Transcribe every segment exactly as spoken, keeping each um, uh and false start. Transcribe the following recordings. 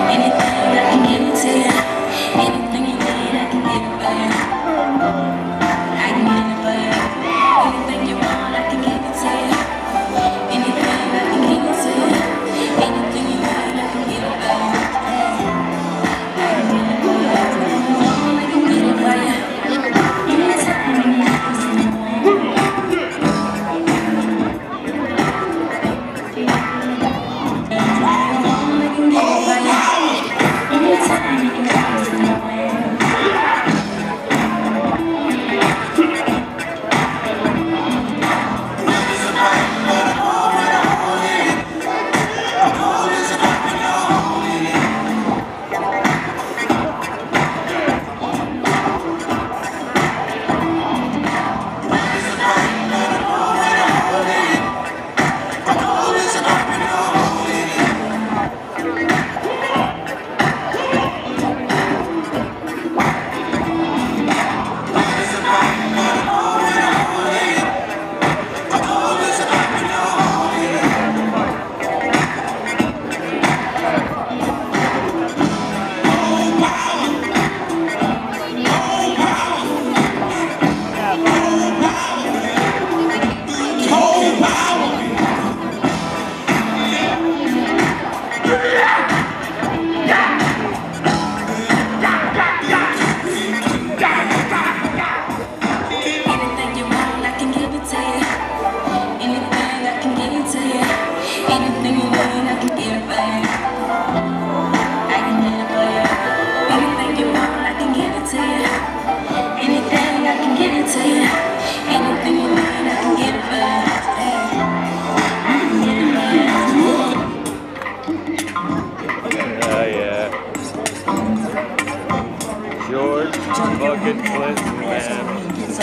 George fucking Clinton, man.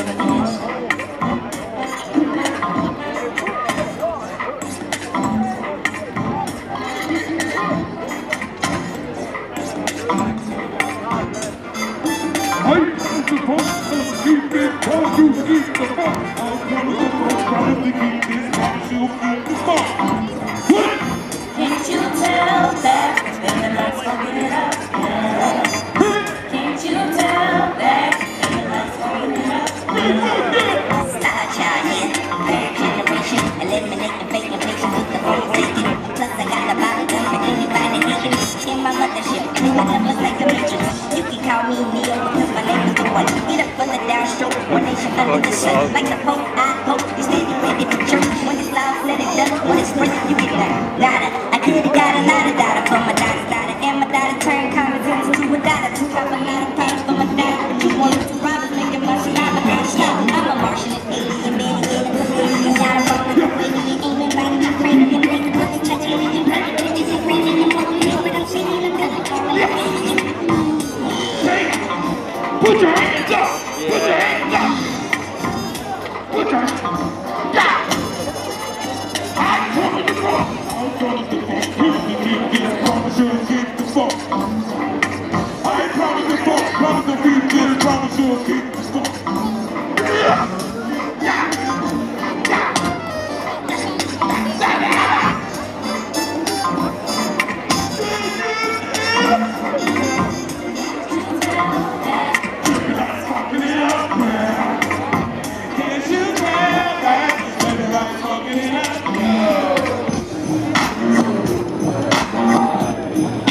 Can't you tell that the lights fucking it up? Can't you tell that the lights fucking it up? Star child here, third generation, eliminating fake inflation with the whole taking. Plus I got a bottle gun for anybody hating. In my mothership, my numbers like the matrix. You can call me Neo because my name is the one. Get up for the downstroke, one nation under the sun. Like the Pope, I hope you stand ready for church. When it's loud, let it done. When it's free, you get that nada. I could've got a lot of data for my data, data. And my data turn common sense to a data. Two top a lot of pounds for my data. Two one or two robbers making money, now I gotta stop. I'm a Martian and alien, man, and a alien. Got a phone with a lady, and aiming right in the brain. And making money, touching me, and running, bitches and raining. And pulling me over, don't see me, and I'm calling me. Put your hands up! Put your hands up! Put your hands up! I'm coming to the front! I'm coming to the front! Get the fuck!